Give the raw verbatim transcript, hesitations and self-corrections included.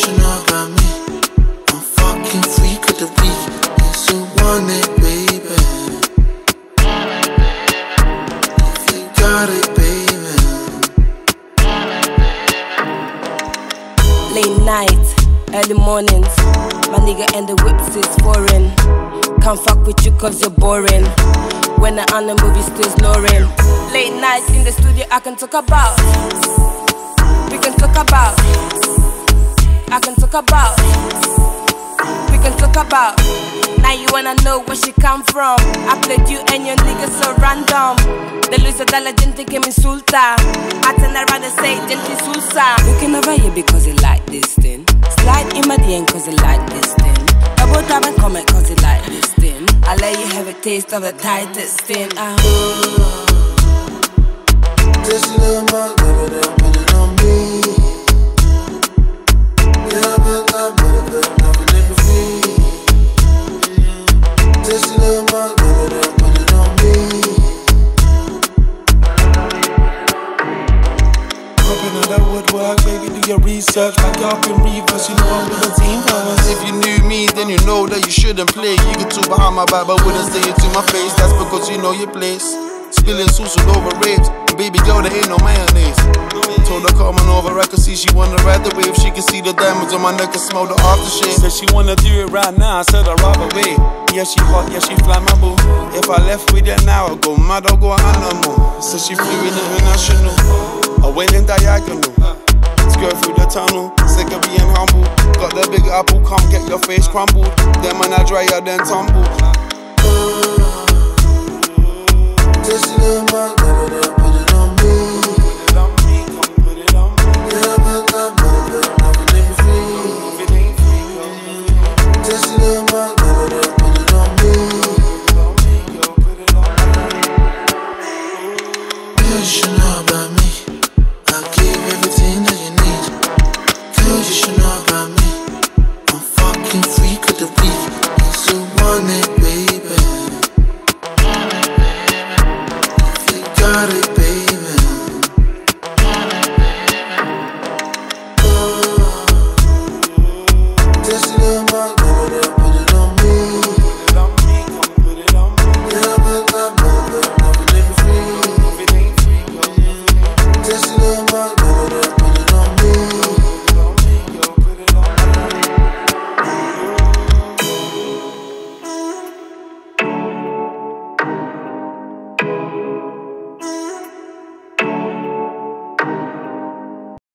you know about me? I'm fucking freak of the week. Yes, you want it, baby. If you got it, baby. Late night, early mornings, my nigga and the whips is foreign. Can't fuck with you cause you're boring. When I'm on the movie still snoring. Late nights in the studio I can talk about. We can talk about. I can talk about. We can talk about. Now you wanna know where she come from. I played you and your niggas so random. The loser de la gente que me insulta. I turn around and say gente susa. Looking over you because you like this thing. Slide in my D M cause you like this thing. Double tap and comment cause you like this thing. I let you have a taste of the tightest thing. uh. Just a little more, baby, then put it on me. Yeah, I bet I better, better never nigga free. Just a little more, baby, then put it on me. Hopping on that woodwork, baby, do your research. Back up and reverse, you know I'm with the team first. If you knew me, then you know that you shouldn't play. You can talk behind my back, but wouldn't say it to my face. That's because you know your place. Spilling sauce all over ribs. Baby girl, there ain't no mayonnaise. Told her come on over, I could see she wanna ride the wave. She can see the diamonds on my neck and smell the aftershave. Said she wanna do it right now, I said I'd rather wait. Yeah, she hot, yeah, she flammable. If I left with her now, I'd go mad, I'll go animal. Said she flew in international, I went in diagonal. Let's go through the tunnel, sick of being humble. Got the big apple, come get your face crumbled. Then when I dry out, then tumble. Just a little more, baby, then put